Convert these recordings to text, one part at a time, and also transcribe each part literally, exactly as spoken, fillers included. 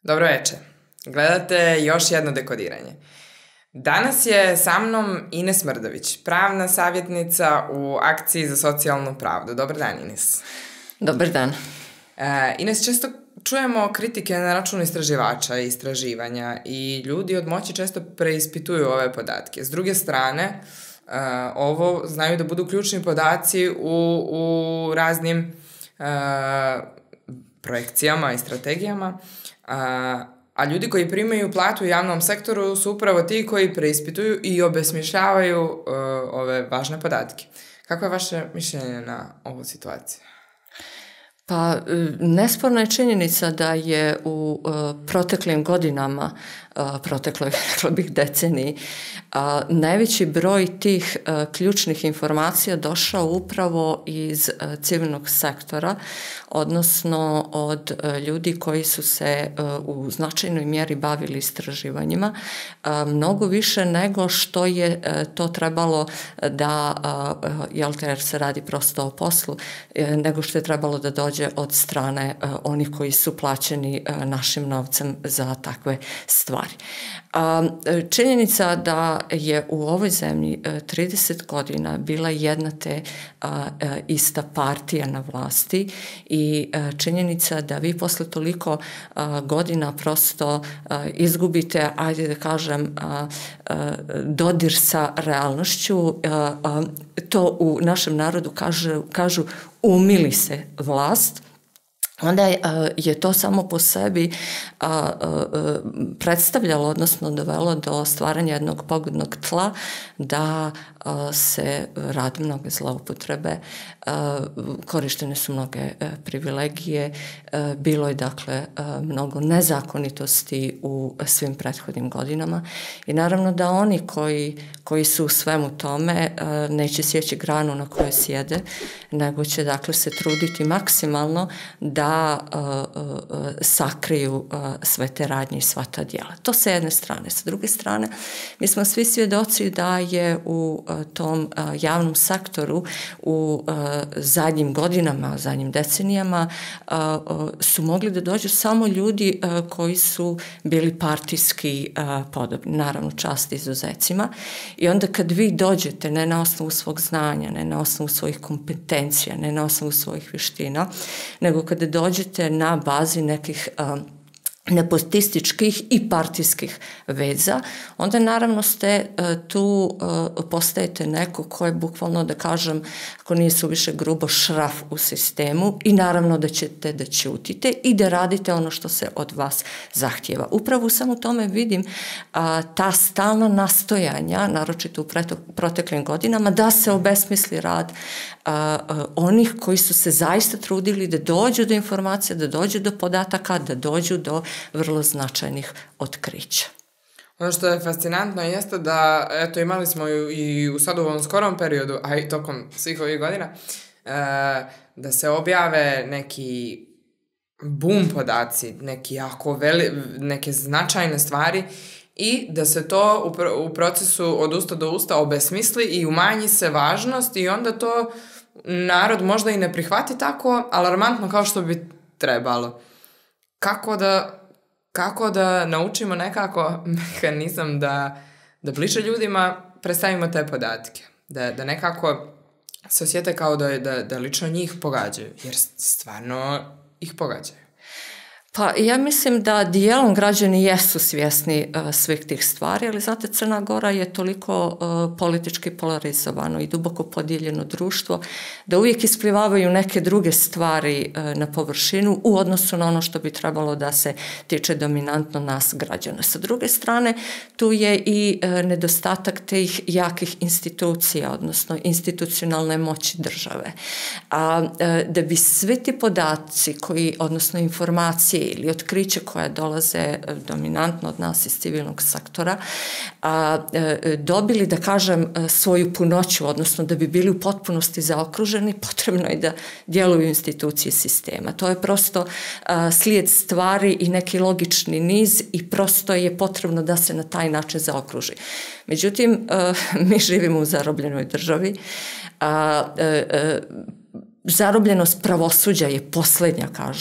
Dobro večer. Gledate još jedno dekodiranje. Danas je sa mnom Ines Mrdović, pravna savjetnica u Akciji za socijalnu pravdu. Dobar dan, Ines. Dobar dan. E, Ines, često čujemo kritike na račun istraživača i istraživanja i ljudi od moći često preispituju ove podatke. S druge strane, e, ovo znaju da budu ključni podaci u, u raznim e, projekcijama i strategijama, a, a ljudi koji primaju platu u javnom sektoru su upravo ti koji preispituju i obesmišljavaju uh, ove važne podatke. Kako je vaše mišljenje na ovu situaciju? Pa, nesporna je činjenica da je u uh, proteklim godinama, uh, protekloj, rekla bih, deceniji, uh, najveći broj tih uh, ključnih informacija došao upravo iz uh, civilnog sektora, odnosno od uh, ljudi koji su se uh, u značajnoj mjeri bavili istraživanjima, uh, mnogo više nego što je uh, to trebalo da, uh, uh, jel te, jer se radi prosto o poslu, uh, nego što je trebalo da dođe od strane uh, onih koji su plaćeni uh, našim novcem za takve stvari. Uh, činjenica da je u ovoj zemlji uh, trideset godina bila jedna te uh, uh, ista partija na vlasti i uh, činjenica da vi posle toliko uh, godina prosto uh, izgubite, ajde da kažem, uh, uh, dodir sa realnošću, uh, uh, to u našem narodu kažu, kažu umili se vlast, onda je, je to samo po sebi a, a, a, predstavljalo, odnosno dovelo do stvaranja jednog pogodnog tla da a, se radi mnoge zloupotrebe, a, korištene su mnoge a, privilegije, a, bilo je dakle a, mnogo nezakonitosti u svim prethodnim godinama i naravno da oni koji, koji su u svemu tome a, neće sjeći granu na kojoj sjede, nego će dakle se truditi maksimalno da da uh, uh, sakriju uh, sve te radnje i sva ta djela. To sa jedne strane. Sa druge strane, mi smo svi svjedoci da je u uh, tom uh, javnom sektoru u uh, zadnjim godinama, zadnjim decenijama uh, uh, su mogli da dođu samo ljudi uh, koji su bili partijski uh, podobni. Naravno, čast izuzecima. I onda kad vi dođete, ne na osnovu svog znanja, ne na osnovu svojih kompetencija, ne na osnovu svojih vještina, nego kada dođete na bazi nekih um, nepotističkih i partijskih veza, onda naravno ste uh, tu uh, postajete neko ko je bukvalno, da kažem, ako nije suviše grubo, šraf u sistemu i naravno da ćete da ćutite i da radite ono što se od vas zahtjeva. Upravo u samo tome vidim uh, ta stalna nastojanja, naročito u proteklim godinama, da se obesmisli rad uh, uh, onih koji su se zaista trudili da dođu do informacija, da dođu do podataka, da dođu do vrlo značajnih otkrića. Ono što je fascinantno jeste da, eto, imali smo i u sad u ovom skorom periodu, a i tokom svih ovih godina, da se objave neki boom podaci, neki jako veli, neke značajne stvari i da se to u procesu od usta do usta obesmisli i umanji se važnost i onda to narod možda i ne prihvati tako alarmantno kao što bi trebalo. Kako da Kako da naučimo nekako mehanizam da, da bliže ljudima predstavimo te podatke. Da, da nekako se osjete kao da, da, da lično njih pogađaju. Jer stvarno ih pogađaju. Pa ja mislim da dijelom građani jesu svjesni uh, svih tih stvari, ali znate, Crna Gora je toliko uh, politički polarizovano i duboko podijeljeno društvo da uvijek isplivavaju neke druge stvari uh, na površinu u odnosu na ono što bi trebalo da se tiče dominantno nas građana. Sa druge strane, tu je i uh, nedostatak tih jakih institucija, odnosno institucionalne moći države. A uh, da bi svi ti podaci koji, odnosno informacije ili otkriće koje dolaze dominantno od nas iz civilnog sektora, a, e, dobili, da kažem, svoju punoću, odnosno da bi bili u potpunosti zaokruženi, potrebno je da djeluju institucije sistema. To je prosto a, slijed stvari i neki logični niz i prosto je potrebno da se na taj način zaokruži. Međutim, a, mi živimo u zarobljenoj državi, a, a, a, zarobljenost pravosuđa je posljednja, kažu,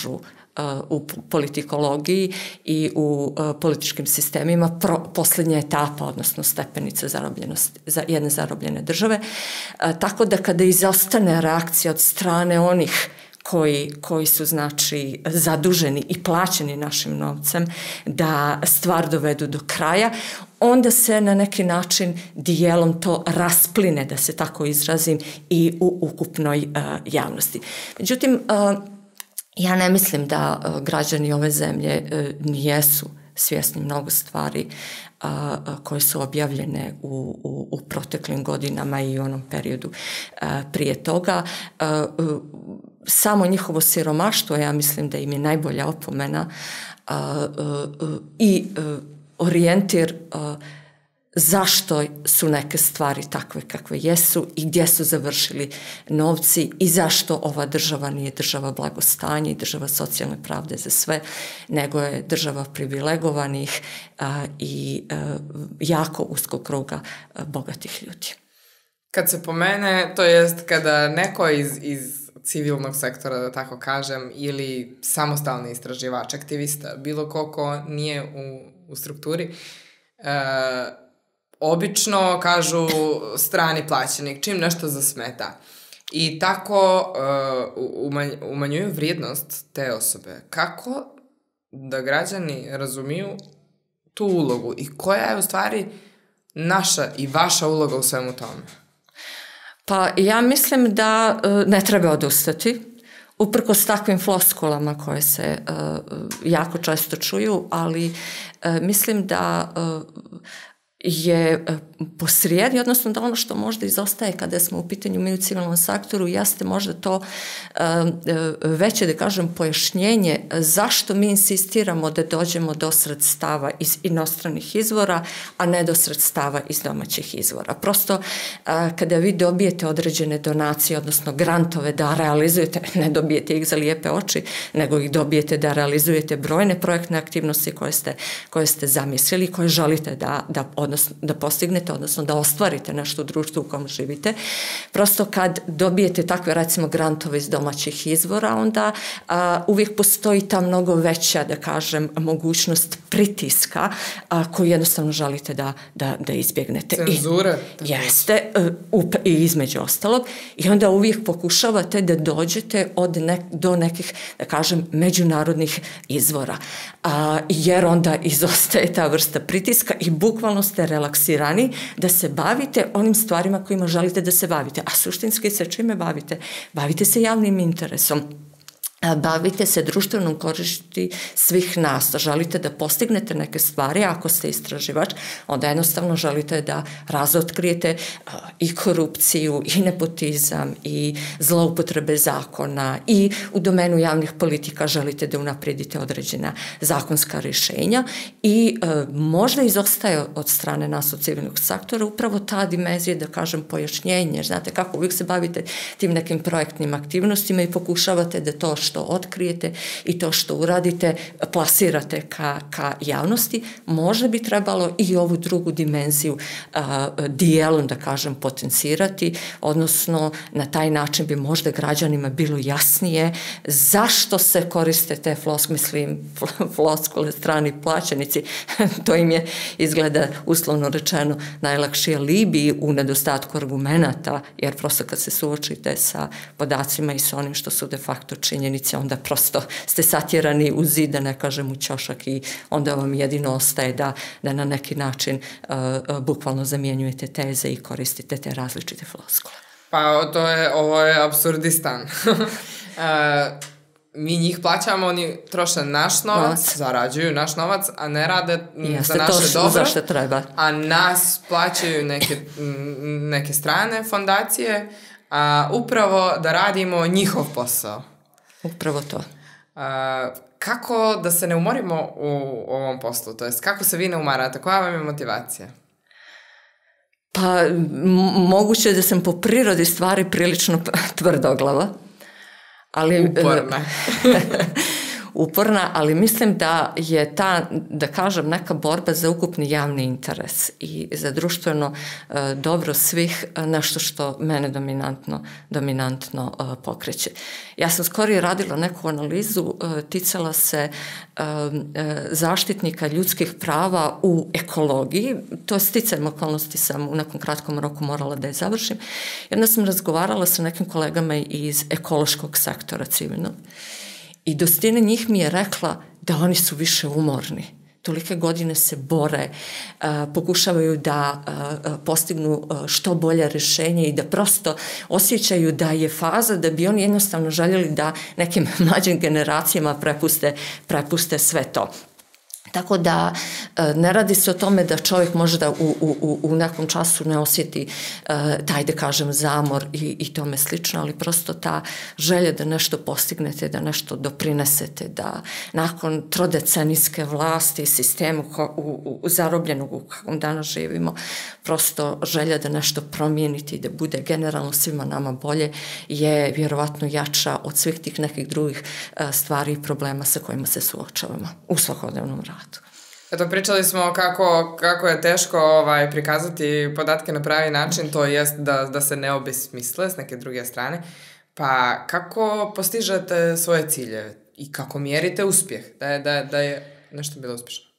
u politikologiji i u političkim sistemima pro, posljednja etapa, odnosno stepenica zarobljenosti, za jedne zarobljene države. Tako da kada izostane reakcija od strane onih koji, koji su znači zaduženi i plaćeni našim novcem da stvar dovedu do kraja, onda se na neki način dijelom to raspline, da se tako izrazim, i u ukupnoj uh, javnosti. Međutim, uh, ja ne mislim da uh, građani ove zemlje uh, nijesu svjesni mnogo stvari uh, koje su objavljene u, u, u proteklim godinama i u onom periodu uh, prije toga. Uh, uh, samo njihovo siromaštvo, ja mislim da im je najbolja opomena uh, uh, uh, i uh, orijentir uh, zašto su neke stvari takve kakve jesu i gdje su završili novci i zašto ova država nije država blagostanja i država socijalne pravde za sve, nego je država privilegovanih uh, i uh, jako uskog kruga uh, bogatih ljudi. Kad se pomene, to jest kada neko iz, iz civilnog sektora, da tako kažem, ili samostalni istraživač, aktivista, bilo ko ko nije u, u strukturi, e, obično kažu strani plaćenik, čim nešto zasmeta. I tako e, umanj, umanjuju vrijednost te osobe. Kako da građani razumiju tu ulogu i koja je u stvari naša i vaša uloga u svemu tome? Pa ja mislim da uh, ne treba odustati, uprkos takvim floskulama koje se uh, jako često čuju, ali uh, mislim da uh, je posrijedi, odnosno da ono što možda izostaje kada smo u pitanju mi u civilnom sektoru, jeste možda to uh, veće, da kažem, pojašnjenje zašto mi insistiramo da dođemo do sredstava iz inostranih izvora, a ne do sredstava iz domaćih izvora. Prosto, uh, kada vi dobijete određene donacije, odnosno grantove da realizujete, ne dobijete ih za lijepe oči, nego ih dobijete da realizujete brojne projektne aktivnosti koje ste, koje ste zamislili, koje želite da, da odnosno da postignete, odnosno da ostvarite nešto u društvu u kom živite. Prosto kad dobijete takve, recimo, grantove iz domaćih izvora, onda a, uvijek postoji ta mnogo veća, da kažem, mogućnost pritiska a, koju jednostavno želite da, da, da izbjegnete. Cenzure. I, jeste, up, i između ostalog. I onda uvijek pokušavate da dođete od nek, do nekih, da kažem, međunarodnih izvora. A, jer onda izostaje ta vrsta pritiska i bukvalno ste relaksirani da se bavite onim stvarima kojima želite da se bavite. A suštinski se čime bavite? Bavite se javnim interesom. Bavite se društvenom koristi svih nas. Želite da postignete neke stvari, ako ste istraživač, onda jednostavno želite da razotkrijete i korupciju, i nepotizam, i zloupotrebe zakona, i u domenu javnih politika želite da unaprijedite određena zakonska rješenja i e, možda izostaje od strane nas od civilnog sektora upravo ta dimenzija, da kažem, pojašnjenje. Znate kako, uvijek se bavite tim nekim projektnim aktivnostima i pokušavate da to što otkrijete i to što uradite plasirate ka, ka javnosti. Možda bi trebalo i ovu drugu dimenziju a, dijelom, da kažem, potencirati, odnosno na taj način bi možda građanima bilo jasnije zašto se koriste te floskule, mislim, floskule strani plaćenici. To im je, izgleda, uslovno rečeno, najlakši alibi u nedostatku argumenata, jer prosto kad se suočite sa podacima i sa onim što su de facto činjenice, onda prosto ste satjerani u zid, da ne kažem u ćošak, i onda vam jedino ostaje da, da na neki način uh, uh, bukvalno zamjenjujete teze i koristite te različite floskule. Pa to je, ovo je apsurdistan. uh, mi njih plaćamo, oni troše naš novac, novac, zarađuju naš novac, a ne rade Jeste, za naše dobro, za što treba. A nas plaćaju neke, neke strane fondacije, a upravo da radimo njihov posao. Upravo to. Uh, kako da se ne umorimo u ovom poslu? To jest, kako se vi ne umarate? Koja vam je motivacija? Pa, m- moguće je da sam po prirodi stvari prilično tvrdoglava. Ali, Uporna. uporna, ali mislim da je ta, da kažem, neka borba za ukupni javni interes i za društveno e, dobro svih nešto što mene dominantno, dominantno e, pokreće. Ja sam skoro radila neku analizu, e, ticala se e, e, zaštitnika ljudskih prava u ekologiji, to je sticajem okolnosti sam u nekom kratkom roku morala da je završim. Jedna sam razgovarala sa nekim kolegama iz ekološkog sektora civilnog i dosta njih mi je rekla da oni su više umorni. Tolike godine se bore, pokušavaju da postignu što bolje rješenje i da prosto osjećaju da je faza da bi oni jednostavno željeli da nekim mlađim generacijama prepuste, prepuste sve to. Tako da ne radi se o tome da čovjek možda u, u, u nekom času ne osjeti taj, da kažem, zamor i, i tome slično, ali prosto ta želja da nešto postignete, da nešto doprinesete, da nakon trodecenijske vlasti i sistemu u, u, u zarobljenog u kakvom danas živimo, prosto želja da nešto promijeniti i da bude generalno svima nama bolje je vjerovatno jača od svih tih nekih drugih stvari i problema sa kojima se suočavamo u svakodnevnom radu. Eto, pričali smo kako, kako je teško ovaj, prikazati podatke na pravi način, to jest da, da se ne obesmisle s neke druge strane. Pa kako postižete svoje ciljeve i kako mjerite uspjeh da je, da, da je nešto bilo uspješno?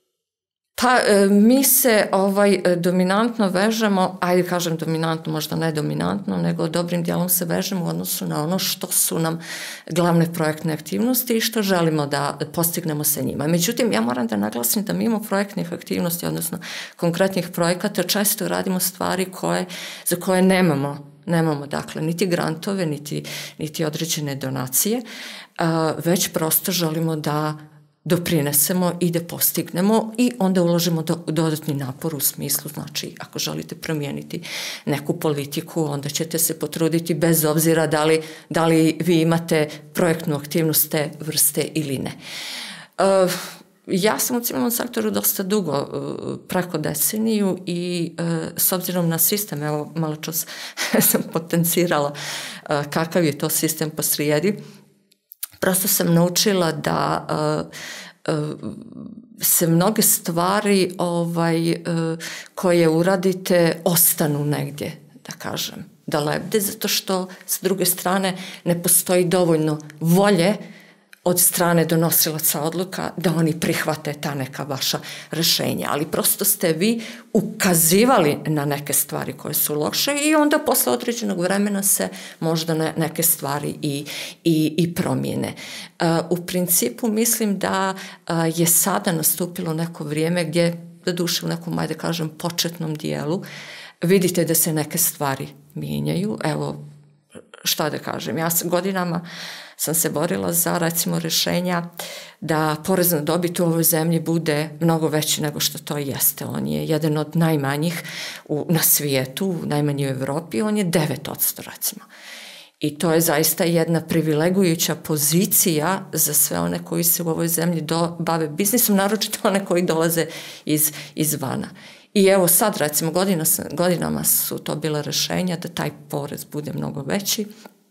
Pa e, mi se ovaj dominantno vežemo, ajde kažem dominantno, možda ne dominantno, nego dobrim dijelom se vežemo u odnosu na ono što su nam glavne projektne aktivnosti i što želimo da postignemo sa njima. Međutim, ja moram da naglasim da mimo projektnih aktivnosti, odnosno konkretnih projekata, često radimo stvari koje, za koje nemamo Nemamo, dakle, niti grantove, niti, niti određene donacije, a, već prosto želimo da doprinesemo i da postignemo i onda uložimo do, dodatni napor u smislu, znači ako želite promijeniti neku politiku, onda ćete se potruditi bez obzira da li, da li vi imate projektnu aktivnost te vrste ili ne. Uh, ja sam u civilnom sektoru dosta dugo, uh, preko deceniju i uh, s obzirom na sistem, evo malo čas sam potencirala uh, kakav je to sistem posrijedi. Prosto sam naučila da uh, uh, se mnoge stvari ovaj, uh, koje uradite ostanu negdje, da kažem, da lebde, zato što s druge strane ne postoji dovoljno volje od strane donosilaca odluka da oni prihvate ta neka vaša rješenja, ali prosto ste vi ukazivali na neke stvari koje su loše i onda posle određenog vremena se možda ne, neke stvari i, i, i promijene. Uh, u principu mislim da uh, je sada nastupilo neko vrijeme gdje, doduše u nekom, ajde kažem, početnom dijelu, vidite da se neke stvari mijenjaju. Evo, šta da kažem, ja sam godinama sam se borila za, recimo, rješenja da porez na dobit u ovoj zemlji bude mnogo veći nego što to jeste. On je jedan od najmanjih u, na svijetu, u najmanji u Evropi, on je devet posto recimo. I to je zaista jedna privilegujuća pozicija za sve one koji se u ovoj zemlji do, bave biznisom, naročito one koji dolaze iz, izvana. I evo sad, recimo, godina, godinama su to bila rješenja da taj porez bude mnogo veći.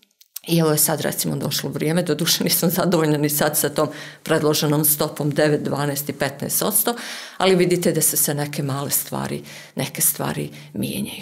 I evo je sad, recimo, došlo vrijeme, doduše nisam zadovoljna ni sad sa tom predloženom stopom devet, dvanaest i petnaest posto, ali vidite da se se neke male stvari, neke stvari mijenjaju.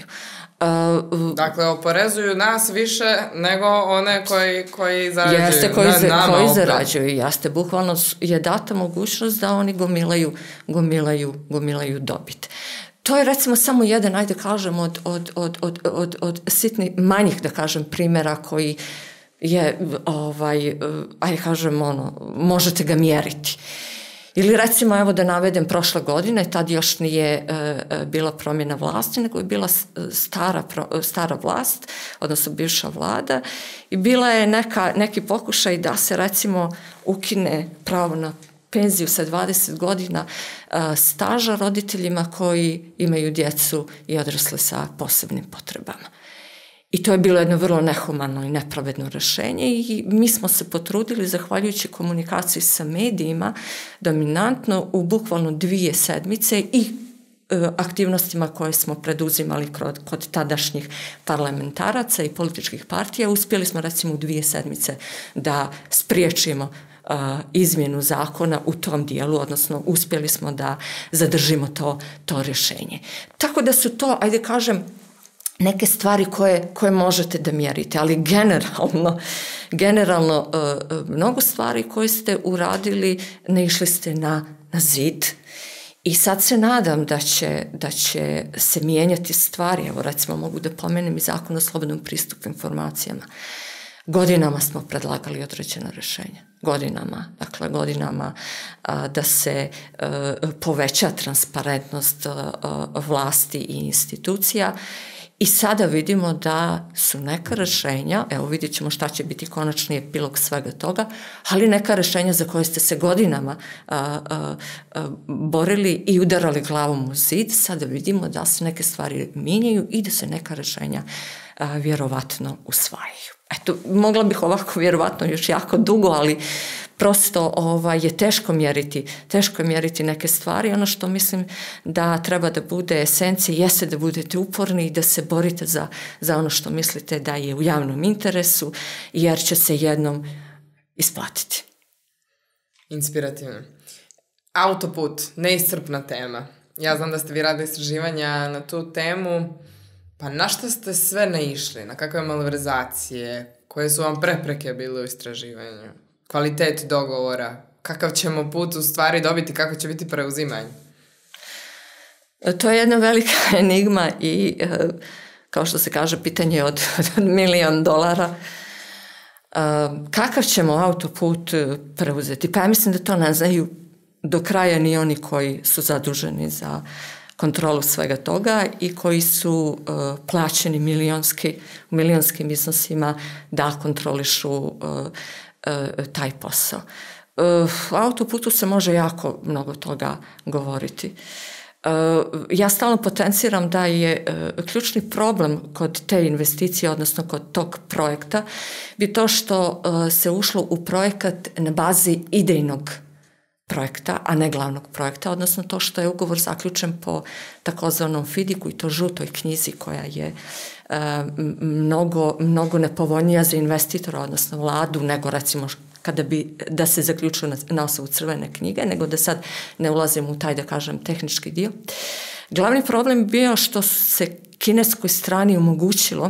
Uh, dakle, oporezuju nas više nego one koji, koji zarađuju. Jeste, koji, na, za, koji zarađuju, jeste, bukvalno je data mogućnost da oni gomilaju, gomilaju, gomilaju dobit. To je, recimo, samo jedan, ajde kažem, od, od, od, od, od, od sitnih, manjih, da kažem, primjera koji je, ovaj, ajde kažem, ono, možete ga mjeriti. Ili, recimo, evo da navedem, prošle godine, tad još nije e, bila promjena vlasti, nego je bila stara, stara vlast, odnosno bivša vlada, i bila je neka, neki pokušaj da se, recimo, ukine pravo na penziju sa dvadeset godina a, staža roditeljima koji imaju djecu i odrasle sa posebnim potrebama. I to je bilo jedno vrlo nehumano i nepravedno rješenje i mi smo se potrudili, zahvaljujući komunikaciji sa medijima, dominantno u bukvalno dvije sedmice i e, aktivnostima koje smo preduzimali kod, kod tadašnjih parlamentaraca i političkih partija, uspjeli smo, recimo, u dvije sedmice da spriječimo izmjenu zakona u tom dijelu, odnosno uspjeli smo da zadržimo to, to rješenje. Tako da su to, ajde kažem, neke stvari koje, koje možete da mjerite, ali generalno, generalno mnogo stvari koje ste uradili ne išli ste na, na zid. I sad se nadam da će, da će se mijenjati stvari. Evo recimo mogu da pomenem i zakon o slobodnom pristupu informacijama. Godinama smo predlagali određena rješenja. Godinama, dakle godinama a, da se a, poveća transparentnost a, a, vlasti i institucija. I sada vidimo da su neka rješenja, evo vidjet ćemo šta će biti konačni epilog svega toga, ali neka rješenja za koje ste se godinama a, a, a, borili i udarali glavom u zid, sada vidimo da se neke stvari mijenjaju i da se neka rješenja a, vjerovatno usvajaju. Eto, mogla bih ovako vjerovatno još jako dugo, ali prosto ovaj, je teško mjeriti, teško je mjeriti neke stvari. Ono što mislim da treba da bude esencija jeste da budete uporni i da se borite za, za ono što mislite da je u javnom interesu, jer će se jednom isplatiti. Inspirativno. Autoput, neiscrpna tema. Ja znam da ste vi radili istraživanja na tu temu. Pa na što ste sve naišli? Na kakve malverzacije? Koje su vam prepreke bile u istraživanju? Kvalitet dogovora? Kakav ćemo put u stvari dobiti? Kako će biti preuzimanje? To je jedna velika enigma i, kao što se kaže, pitanje od, od milion dolara. Kakav ćemo autoput preuzeti? Pa ja mislim da to ne znaju do kraja ni oni koji su zaduženi za kontrolu svega toga i koji su uh, plaćeni milionski, u milionskim iznosima da kontrolišu uh, uh, taj posao. Uh, o autoputu se može jako mnogo toga govoriti. Uh, ja stalno potenciram da je uh, ključni problem kod te investicije, odnosno kod tog projekta, bi to što uh, se ušlo u projekat na bazi idejnog projekta, a ne glavnog projekta, odnosno to što je ugovor zaključen po takozvanom fidiku i to žutoj knjizi koja je e, mnogo, mnogo nepovoljnija za investitora, odnosno vladu, nego recimo kada bi da se zaključilo na, na osnovu crvene knjige, nego da sad ne ulazim u taj, da kažem, tehnički dio. Glavni problem je bio što se kineskoj strani omogućilo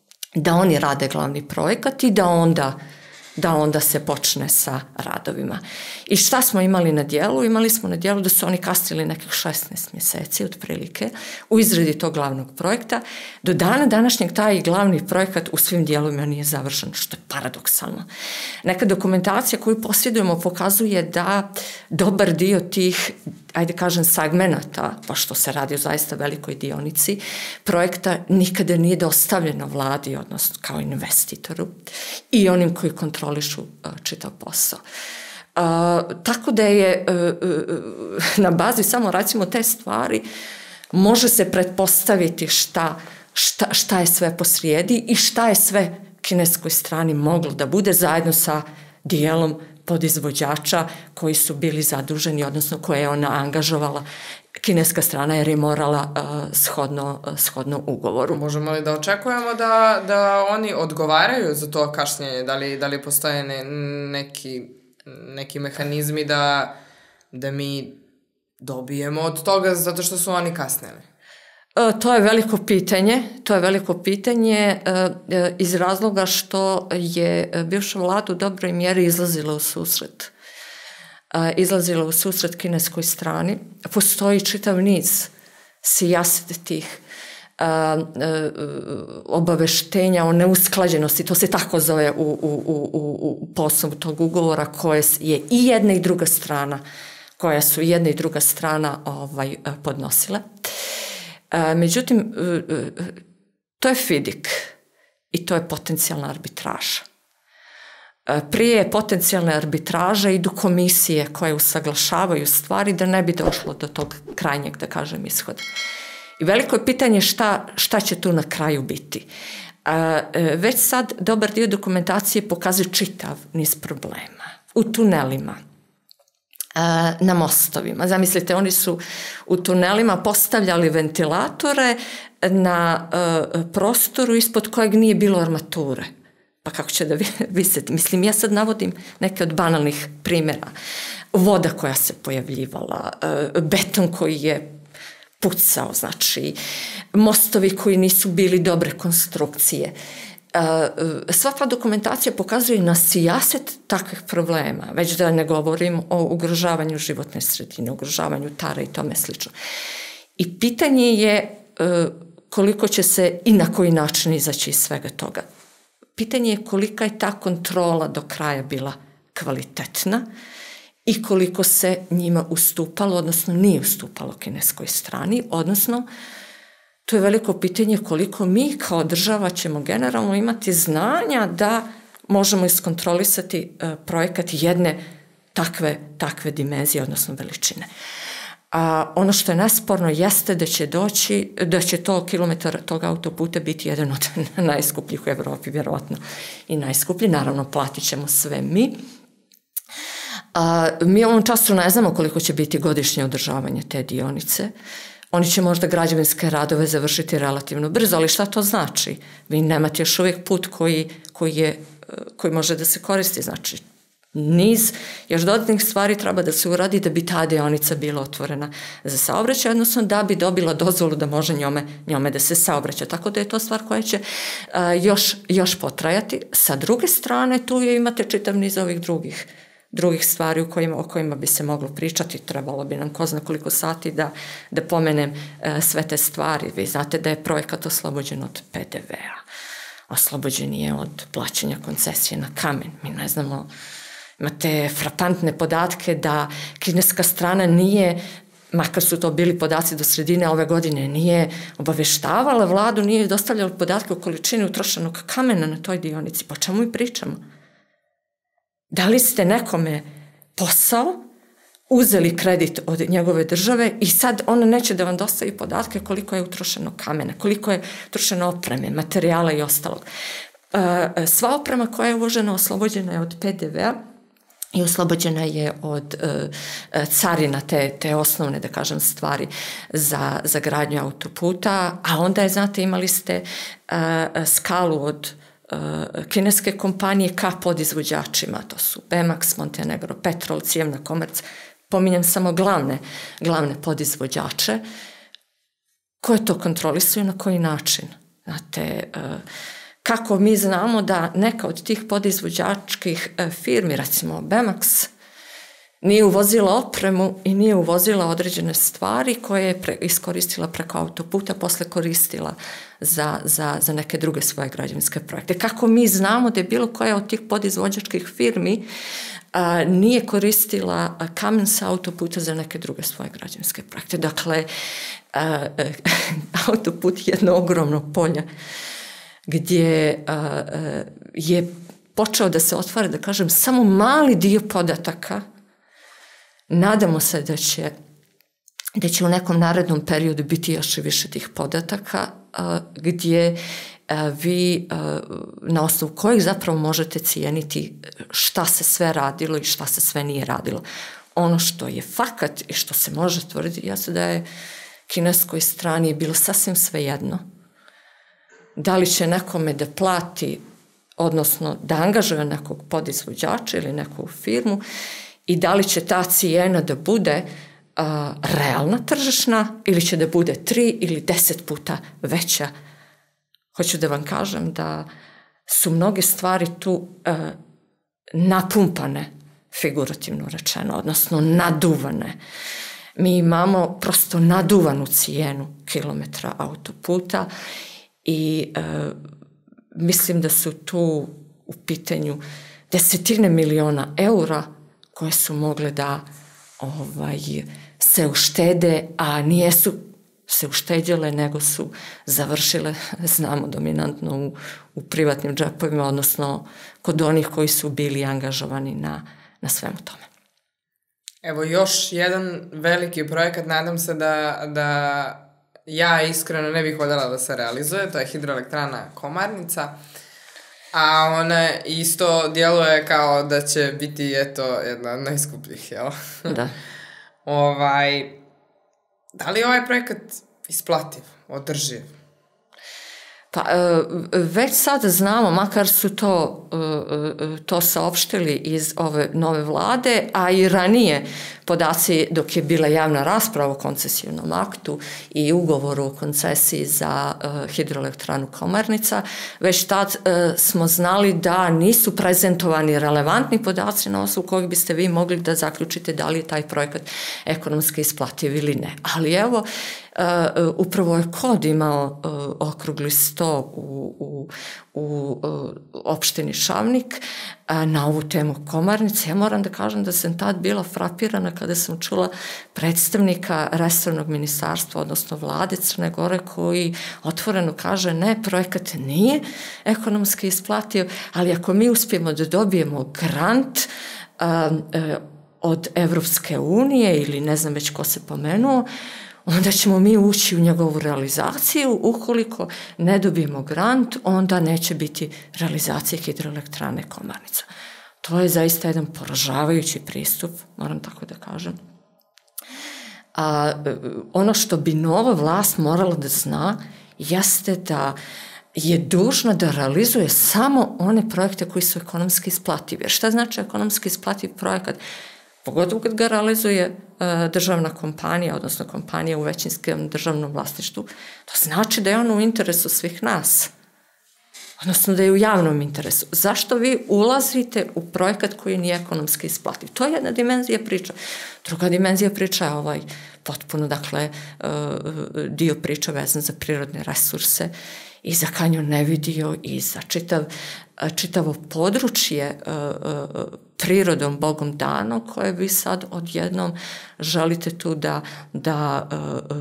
da oni rade glavni projekat i da onda da onda se počne sa radovima. I šta smo imali na djelu? Imali smo na djelu da su oni kasnili nekih šesnaest mjeseci otprilike u izradi tog glavnog projekta. Do dana današnjeg taj glavni projekat u svim dijelovima nije završen, što je paradoksalno. Neka dokumentacija koju posjedujemo pokazuje da dobar dio tih, ajde kažem, segmenata, pa što se radi o zaista velikoj dionici, projekta nikada nije dostavljeno vladi, odnosno kao investitoru i onim koji kontrolišu uh, čitav posao. Uh, tako da je uh, uh, na bazi samo recimo te stvari može se pretpostaviti šta, šta, šta je sve posrijedi i šta je sve kineskoj strani moglo da bude zajedno sa dijelom podizvođača koji su bili zaduženi, odnosno koje je ona angažovala kineska strana jer je morala uh, shodno, uh, shodno ugovoru. Možemo li da očekujemo da, da oni odgovaraju za to kašnjenje? Da li, da li postoje ne, neki, neki mehanizmi da, da mi dobijemo od toga zato što su oni kasnili? To je veliko pitanje, to je veliko pitanje iz razloga što je bivša vlada u dobroj mjeri izlazila u susret. Izlazila u susret kineskoj strani. Postoji čitav niz sijasitih obaveštenja o neusklađenosti, to se tako zove u, u, u, u poslovu tog ugovora, koje je i jedna i druga strana, koja su i jedna i druga strana ovaj, podnosile. Međutim, to je fidik i to je potencijalna arbitraža. Prije potencijalne arbitraže idu komisije koje usaglašavaju stvari da ne bi došlo do tog krajnjeg, da kažem, ishoda. I veliko je pitanje šta, šta će tu na kraju biti. Već sad dobar dio dokumentacije pokazuje čitav niz problema. U tunelima, na mostovima. Zamislite, oni su u tunelima postavljali ventilatore na prostoru ispod kojeg nije bilo armature. pa kako će da viseti. Mislim, ja sad navodim neke od banalnih primjera. Voda koja se pojavljivala, beton koji je pucao, znači mostovi koji nisu bili dobre konstrukcije. Sva ta dokumentacija pokazuje na sijaset takvih problema, već da ne govorim o ugrožavanju životne sredine, ugrožavanju tara i tome slično. I pitanje je koliko će se i na koji način izaći iz svega toga. Pitanje je kolika je ta kontrola do kraja bila kvalitetna i koliko se njima ustupalo, odnosno nije ustupalo kineskoj strani, odnosno to je veliko pitanje koliko mi kao država ćemo generalno imati znanja da možemo iskontrolisati projekat jedne takve, takve dimenzije, odnosno veličine. A ono što je nesporno jeste da će doći, da će to kilometar tog autoputa biti jedan od najskupljih u Evropi, vjerovatno i najskuplji. Naravno, platit ćemo sve mi. A, mi u ovom času ne znamo koliko će biti godišnje održavanje te dionice. Oni će možda građevinske radove završiti relativno brzo, ali šta to znači? Vi nemate još uvijek put koji, koji, je, koji može da se koristi, znači niz još dodatnih stvari treba da se uradi da bi ta deonica bila otvorena za saobraćaj, odnosno da bi dobila dozvolu da može njome, njome da se saobraća. Tako da je to stvar koja će uh, još, još potrajati. Sa druge strane, tu je, imate čitav niz ovih drugih drugih stvari u kojima, o kojima bi se moglo pričati, trebalo bi nam ko zna koliko sati da, da pomenem e, sve te stvari. Vi znate da je projekat oslobođen od pe de ve-a, oslobođen je od plaćanja koncesije na kamen. Mi ne znamo, imate frapantne podatke da kineska strana nije, makar su to bili podaci do sredine ove godine, nije obaveštavala vladu, nije dostavljala podatke o količini utrošenog kamena na toj dionici. Pa o čemu mi pričamo? Dali ste nekome posao, uzeli kredit od njegove države i sad ona neće da vam dostavi podatke koliko je utrošeno kamena, koliko je utrošeno opreme, materijala i ostalog. Sva oprema koja je uložena oslobođena je od pe de ve-a i oslobođena je od carina, te, te osnovne, da kažem, stvari za, za gradnju autoputa, a onda je, znate, imali ste skalu od kineske kompanije ka podizvođačima, to su Bemax, Montenegro, Petrol, Cijevna Komerc, pominjem samo glavne, glavne podizvođače, koje to kontrolisuju, na koji način. Znate, kako mi znamo da neka od tih podizvođačkih firmi, recimo Bemax, nije uvozila opremu i nije uvozila određene stvari koje je pre, iskoristila preko autoputa, posle koristila za, za, za neke druge svoje građevinske projekte. Kako mi znamo da je bilo koja od tih podizvođačkih firmi a, nije koristila kamen sa autoputa za neke druge svoje građevinske projekte. Dakle, a, a, autoput je jedno ogromno polje gdje a, a, je počeo da se otvara, da kažem, samo mali dio podataka. Nadamo se da će, da će u nekom narednom periodu biti još i više tih podataka a, gdje a, vi a, na osnovu kojih zapravo možete cijeniti šta se sve radilo i šta se sve nije radilo. Ono što je fakat i što se može tvrditi jeste da je kineskoj strani bilo sasvim svejedno. Da li će nekome da plati, odnosno da angažuje nekog podizvođača ili neku firmu, i da li će ta cijena da bude a, realna tržišna ili će da bude tri ili deset puta veća. Hoću da vam kažem da su mnoge stvari tu a, napumpane, figurativno rečeno, odnosno naduvane. Mi imamo prosto naduvanu cijenu kilometra autoputa i a, mislim da su tu u pitanju desetine miliona eura koje su mogle da ovaj, se uštede, a nijesu se uštedjele, nego su završile, znamo, dominantno u, u privatnim džepovima, odnosno kod onih koji su bili angažovani na, na svemu tome. Evo još jedan veliki projekat, nadam se da, da ja iskreno ne bih voljela da se realizuje, to je hidroelektrana Komarnica. A ona isto djeluje kao da će biti, eto, jedna od najskupljih, jel? Da. ovaj, da li je ovaj projekat isplativ, održiv? Pa već sad znamo, makar su to, to saopštili iz ove nove vlade, a i ranije podaci dok je bila javna rasprava o koncesijnom aktu i ugovoru o koncesiji za hidroelektranu Komarnica, već tad smo znali da nisu prezentovani relevantni podaci na osnovu kojih biste vi mogli da zaključite da li je taj projekat ekonomski isplativ ili ne. Ali evo, Uh, upravo je Kod imao uh, okrugli sto u, u, u uh, opštini Šavnik uh, na ovu temu Komarnice. Ja moram da kažem da sam tad bila frapirana kada sam čula predstavnika resornog ministarstva, odnosno vlade Crne Gore, koji otvoreno kaže ne, projekat nije ekonomski isplativ, ali ako mi uspijemo da dobijemo grant uh, uh, od Evropske unije ili ne znam već ko se pomenuo, onda ćemo mi ući u njegovu realizaciju. Ukoliko ne dobijemo grant, onda neće biti realizacije hidroelektrane Komarnica. To je zaista jedan poražavajući pristup, moram tako da kažem. A, ono što bi nova vlast morala da zna jeste da je dužna da realizuje samo one projekte koji su ekonomski isplativi. Jer šta znači ekonomski isplativ projekat? Pogotovo kad ga realizuje uh, državna kompanija, odnosno kompanija u većinskom državnom vlasništvu, to znači da je ono u interesu svih nas. Odnosno da je u javnom interesu. Zašto vi ulazite u projekat koji nije ekonomski isplativ? To je jedna dimenzija priča. Druga dimenzija priča je ovaj potpuno, dakle, uh, dio priča vezan za prirodne resurse i za Kanjon Nevidio i za čitav, čitavo područje uh, uh, prirodom Bogom dano, koje vi sad odjednom želite tu da, da uh,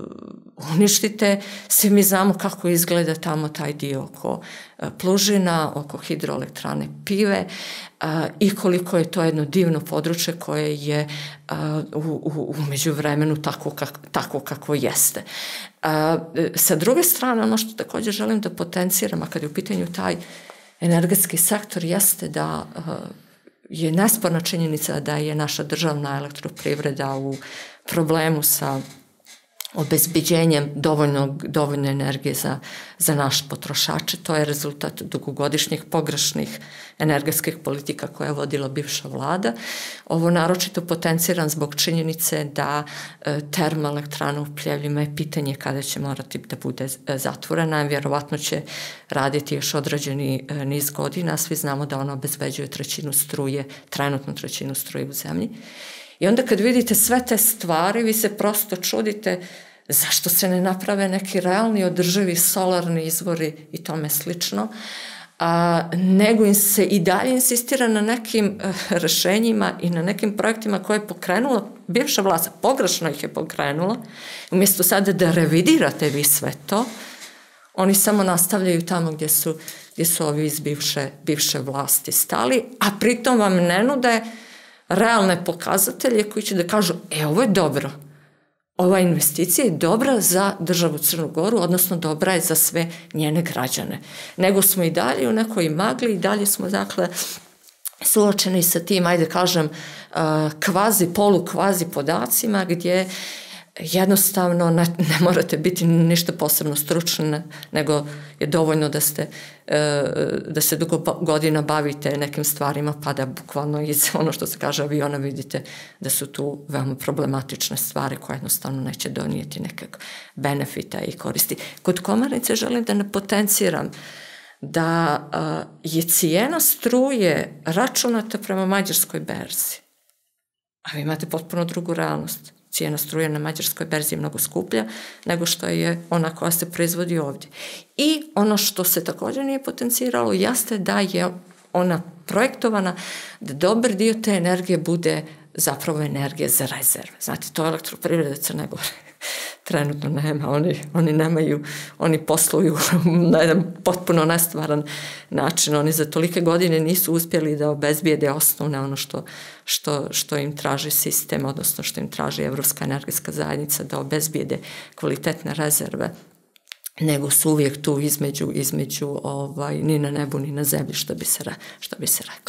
uh, uništite. Svi mi znamo kako izgleda tamo taj dio oko uh, Plužina, oko hidroelektrane Pive uh, i koliko je to jedno divno područje koje je uh, u, u, u međuvremenu tako, kak, tako kako jeste. Uh, sa druge strane, ono što također želim da potenciram, a kad je u pitanju taj energetski sektor, jeste da uh, je nesporna činjenica da je naša državna elektroprivreda u problemu sa obezbeđenjem dovoljnog, dovoljne energije za, za naš potrošače. To je rezultat dugogodišnjih pogrešnih energetskih politika koje je vodila bivša vlada. Ovo naročito potenciran zbog činjenice da e, termoelektrana u Pljevljima je pitanje kada će morati da bude zatvorena. Vjerovatno će raditi još određeni e, niz godina. Svi znamo da ona obezbeđuje trećinu struje, trenutnu trećinu struje u zemlji. I onda kad vidite sve te stvari, vi se prosto čudite zašto se ne naprave neki realni održivi solarni izvori i tome slično, a, nego im se i dalje insistira na nekim uh, rešenjima i na nekim projektima koje je pokrenula bivša vlast, pogrešno ih je pokrenula. Umjesto sada da revidirate vi sve to, oni samo nastavljaju tamo gdje su, gdje su ovi iz bivše, bivše vlasti stali, a pritom vam ne nude realne pokazatelje koji će da kažu, e, ovo je dobro. Ova investicija je dobra za državu Crnu Goru, odnosno dobra je za sve njene građane. Nego smo i dalje u nekoj magli i dalje smo, dakle, suočeni sa tim, ajde kažem, kvazi, polu kvazi podacima gdje jednostavno ne, ne morate biti ništa posebno stručni, nego je dovoljno da ste da se dugo godina bavite nekim stvarima, pa da bukvalno iz ono što se kaže aviona vidite da su tu veoma problematične stvari koje jednostavno neće donijeti nekog benefita i koristi. Kod Komarnice želim da ne potenciram da je cijena struje računata prema mađarskoj berzi, a vi imate potpuno drugu realnost. Cijena struje na mađarskoj berzi je mnogo skuplja nego što je ona koja se proizvodi ovdje. I ono što se također nije potenciralo jeste da je ona projektovana da dobar dio te energije bude zapravo energija za rezerve. Znate, to elektroprivreda Crne Gore trenutno nema. Oni, oni nemaju, oni posluju na jedan potpuno nestvaran način. Oni za tolike godine nisu uspjeli da obezbijede osnovne ono što, što, što im traži sistem, odnosno što im traži Evropska energetska zajednica da obezbijede kvalitetne rezerve, nego su uvijek tu između, između ovaj, ni na nebu, ni na zemlji, što bi se, što bi se reklo.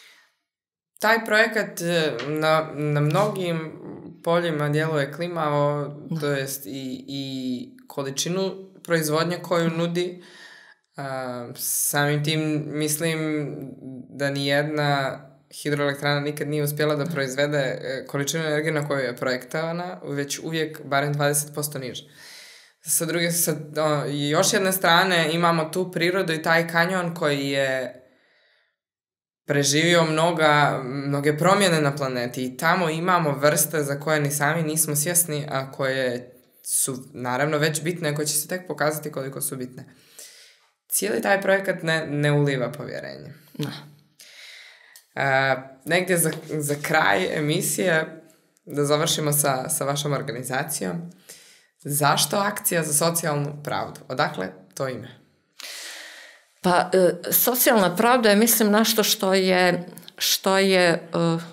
Taj projekat na, na mnogim poljima djeluje klimavo, to jest i, i količinu proizvodnje koju nudi, A, samim tim mislim da nijedna hidroelektrana nikad nije uspjela da proizvede količinu energije na koju je projektovana, već uvijek barem dvadeset posto niže. Sa druge, sa o, još jedne strane imamo tu prirodu i taj kanjon koji je preživio mnoga, mnoge promjene na planeti i tamo imamo vrste za koje ni sami nismo svjesni, a koje su naravno već bitne, koje će se tek pokazati koliko su bitne. Cijeli taj projekat ne, ne uliva povjerenje. Ne. Uh, negdje za, za kraj emisije, da završimo sa, sa vašom organizacijom, zašto akcija za socijalnu pravdu? Odakle to ime? Pa, e, socijalna pravda je, mislim, nešto što je, što je e,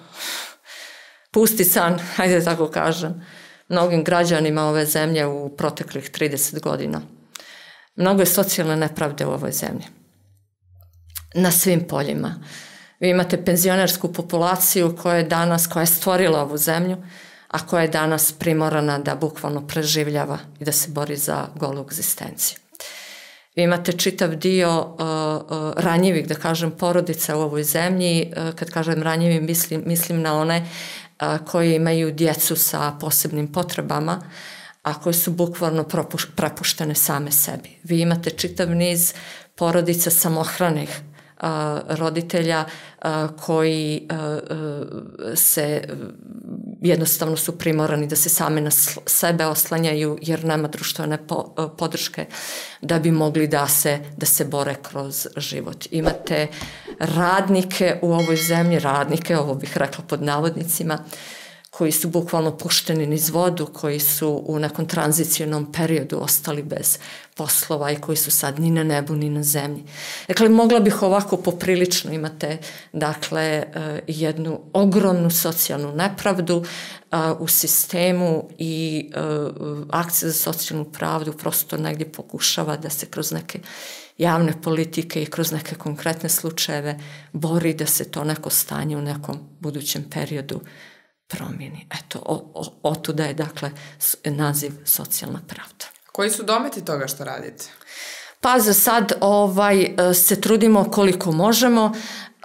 pusti san, hajde tako kažem, mnogim građanima ove zemlje u proteklih trideset godina. Mnogo je socijalne nepravde u ovoj zemlji. Na svim poljima. Vi imate penzionersku populaciju koja je danas, koja je stvorila ovu zemlju, a koja je danas primorana da bukvalno preživljava i da se bori za golu egzistenciju. Vi imate čitav dio uh, uh, ranjivih, da kažem, porodica u ovoj zemlji. Uh, kad kažem ranjivi, mislim, mislim na one uh, koji imaju djecu sa posebnim potrebama, a koje su bukvalno propuš, prepuštene same sebi. Vi imate čitav niz porodica samohranih uh, roditelja uh, koji uh, uh, se jednostavno su primorani da se same na sebe oslanjaju jer nema društvene po, podrške da bi mogli da se, da se bore kroz život. Imate radnike u ovoj zemlji, radnike, ovo bih rekla pod navodnicima, koji su bukvalno pušteni niz vodu, koji su u nekom tranzicionom periodu ostali bez poslova i koji su sad ni na nebu, ni na zemlji. Dakle, mogla bih ovako poprilično, imate, dakle, jednu ogromnu socijalnu nepravdu u sistemu i akcija za socijalnu pravdu prosto negdje pokušava da se kroz neke javne politike i kroz neke konkretne slučajeve bori da se to neko stanje u nekom budućem periodu promjeni. Eto, otuda je, dakle, naziv socijalna pravda. Koji su dometi toga što radite? Pa za sad ovaj, se trudimo koliko možemo.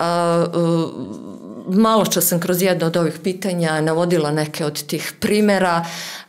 Malo čas sam kroz jedno od ovih pitanja navodila neke od tih primjera.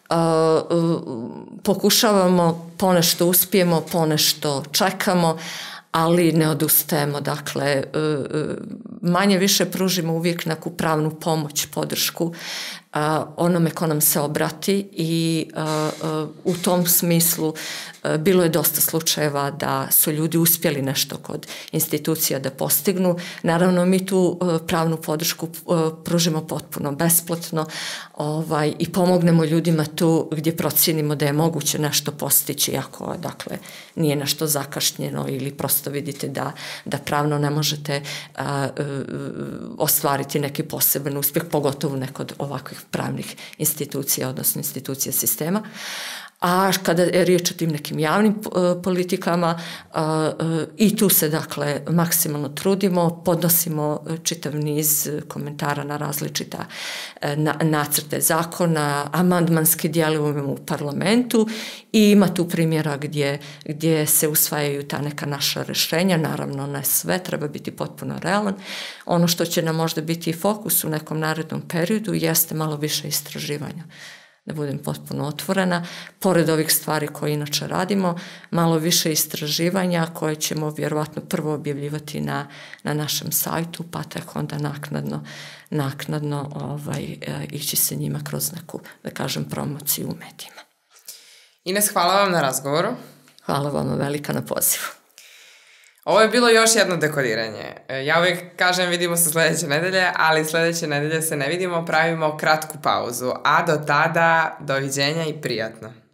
Pokušavamo, ponešto uspijemo, ponešto čekamo, ali ne odustajemo, dakle, manje više pružimo uvijek neku pravnu pomoć, podršku onome ko nam se obrati i u tom smislu bilo je dosta slučajeva da su ljudi uspjeli nešto kod institucija da postignu. Naravno, mi tu pravnu podršku pružimo potpuno besplatno ovaj, i pomognemo ljudima tu gdje procijenimo da je moguće nešto postići, ako, dakle, nije nešto zakašnjeno ili prosto vidite da, da pravno ne možete a, a, ostvariti neki poseban uspjeh, pogotovo nekod ovakvih pravnih institucija, odnosno institucija sistema. A kada je riječ o tim nekim javnim uh, politikama uh, uh, i tu se, dakle, maksimalno trudimo, podnosimo čitav niz komentara na različita uh, na, nacrte zakona, amandmanski djelujemo u parlamentu i ima tu primjera gdje, gdje se usvajaju ta neka naša rješenja, naravno ne sve, treba biti potpuno realan. Ono što će nam možda biti fokus u nekom narednom periodu jeste malo više istraživanja. Da budem potpuno otvorena, pored ovih stvari koje inače radimo, malo više istraživanja koje ćemo vjerovatno prvo objavljivati na, na našem sajtu, pa tek onda naknadno, naknadno ovaj, e, ići se njima kroz neku, da kažem, promociju u medijima. Ines, hvala vam na razgovoru. Hvala vam velika na pozivu. Ovo je bilo još jedno dekodiranje. Ja uvijek kažem vidimo se sljedeće nedelje, ali sljedeće nedelje se ne vidimo, pravimo kratku pauzu. A do tada, doviđenja i prijatno.